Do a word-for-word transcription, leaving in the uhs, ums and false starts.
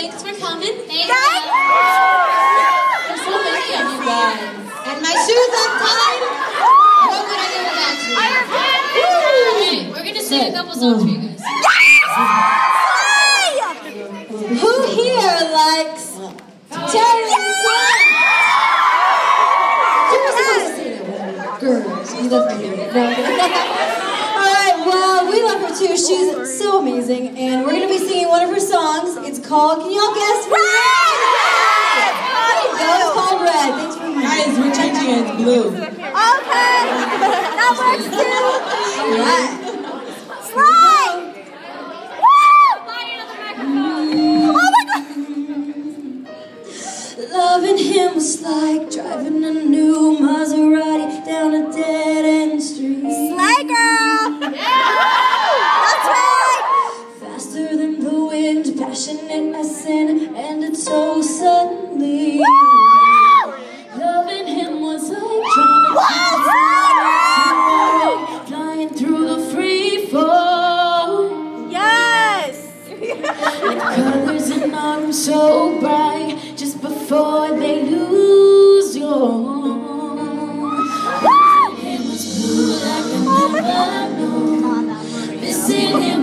Thanks for coming. Thank you. There's so many of you guys. And my shoes untied. What would I do without you? Alright, we're gonna sing a couple songs for you guys. Who here likes Terry Song? Girls, we love her here. Alright, well, we love her too. She's so amazing. And we're going to be singing one of her songs. It's called, can y'all guess? Red! There you go, it's called Red. Thanks for coming. Guys, we're changing it. It's blue. Okay, that works too. Alright. Slide! Loving him was like driving a new Maserati down a dead-end street. Slay, girl! That's right! Faster than the wind, passionate as sin, and it's so suddenly. Loving him was like trying to flying through the free fall. Yes! With colors and arms so bright, just before they lose your home. It was blue like I never known. Missing him